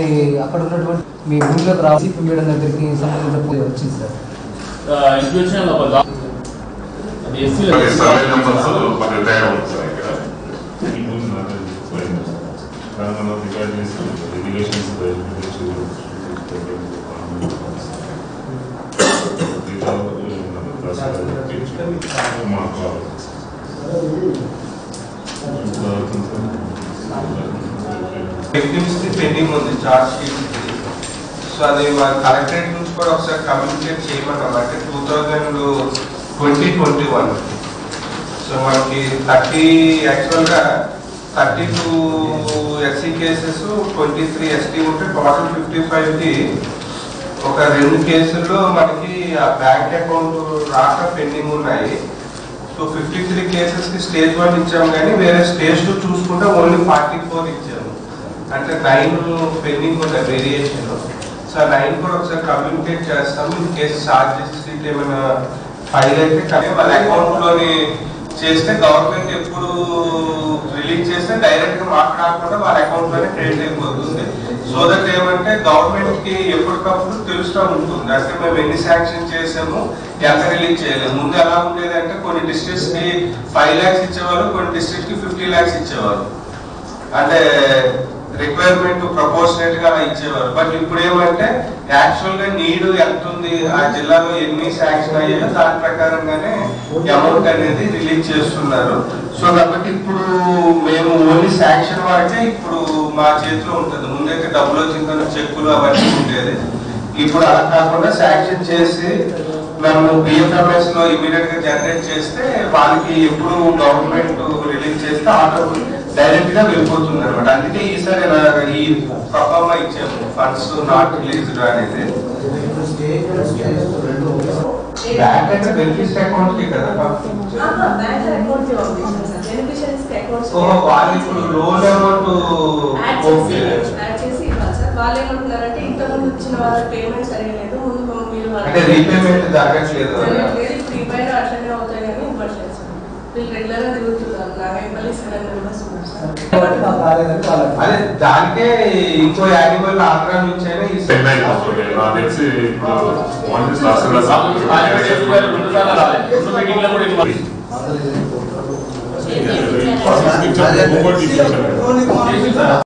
మరి అక్కడ ఉన్నటువంటి మీ భూమిలోకి రాసి మేడం దగ్గరికి సంబంధించిన వచ్చింది సార్. పెండింగ్ ఉంది చార్జ్ షీట్. సో అది కలెక్టరేట్ నుంచి కూడా ఒకసారి కమ్యూనికేట్ చేయమన్నాం. అంటే 2021 సో మనకి 30 యాక్చువల్గా 32 ఎస్సీ కేసెస్ 23 ఎస్టీ ఉంటే టోటల్ 55కి ఒక 2 కేసుల్లో మనకి ఆ బ్యాంక్ అకౌంట్ రాక పెండింగ్ ఉన్నాయి. సో 53 కేసెస్కి స్టేజ్ 1 ఇచ్చాము, కానీ వేరే స్టేజ్ 2 చూసుకుంటే ఓన్లీ 44 ఇచ్చాము. అంటే 9 పెండింగ్ ఉన్న వేరియేషన్. సో 9 కూడా ఒకసారి కమ్యూనికేట్ చేస్తాము. ఇన్ కేసు చార్జెస్ సీట్ ఏమైనా ఫైల్ అయితే కానీ వాళ్ళ అకౌంట్లోని చేస్తే గవర్నమెంట్ ఎప్పుడు రిలీజ్ చేస్తే డైరెక్ట్గా మాట్లాడకుండా వాళ్ళ అకౌంట్లోనే క్రెడిట్ అయిపోతుంది. సో దట్ ఏమంటే గవర్నమెంట్కి ఎప్పటికప్పుడు తెలుస్తూ ఉంటుంది. అంటే మేము ఎన్ని శాంక్షన్ చేసాము, ఎంత రిలీజ్ చేయలేదు. ముందు ఎలా ఉండేది అంటే కొన్ని డిస్ట్రిక్ట్స్కి 5 lakhs ఇచ్చేవాళ్ళు, కొన్ని డిస్ట్రిక్ట్కి 50 lakhs ఇచ్చేవాళ్ళు. అంటే రిక్వైర్మెంట్ ప్రపోర్షనేట్ గా ఇచ్చేవారు. బట్ ఇప్పుడు ఏమంటే యాక్చువల్ గా నీడ్ ఎంత ఉంది, ఆ జిల్లాలో ఎన్ని శాంక్షన్ అయ్యాయో దాని ప్రకారంగానే అమౌంట్ అనేది రిలీజ్ చేస్తున్నారు. సో కాబట్టి ఇప్పుడు మేము ఓన్లీ శాంక్షన్ వరకే ఇప్పుడు మా చేతిలో ఉంటుంది. ముందైతే డబ్బులు వచ్చిందని చెక్కులు అవన్నీ ఉండేది. ఇప్పుడు అలా కాకుండా శాంక్షన్ చేసి మేము బిఎఫ్ఎంఎస్ లో ఇమీడియట్ గా జనరేట్ చేస్తే వాళ్ళకి ఎప్పుడు గవర్నమెంట్ రిలీజ్ చేస్తే ఆటో డైరెక్ట్ గా వెళ్ళిపోతుంది అనమాట. అందుకే ఈసారి ఈ ప్రొఫార్మా ఇచ్చాము, ఫండ్స్ నాట్ రిలీజ్డ్ అనేది. బ్యాంక్ అంటే బెనిఫిషియరీ అకౌంట్ కి కదా, వాళ్ళు ఇప్పుడు లోన్ అమౌంట్ అంటే రీపేమెంట్ జరగట్లేదు. అదే దానికే ఇంకో యానిమల్ ఆంధ్ర నుంచి అయినా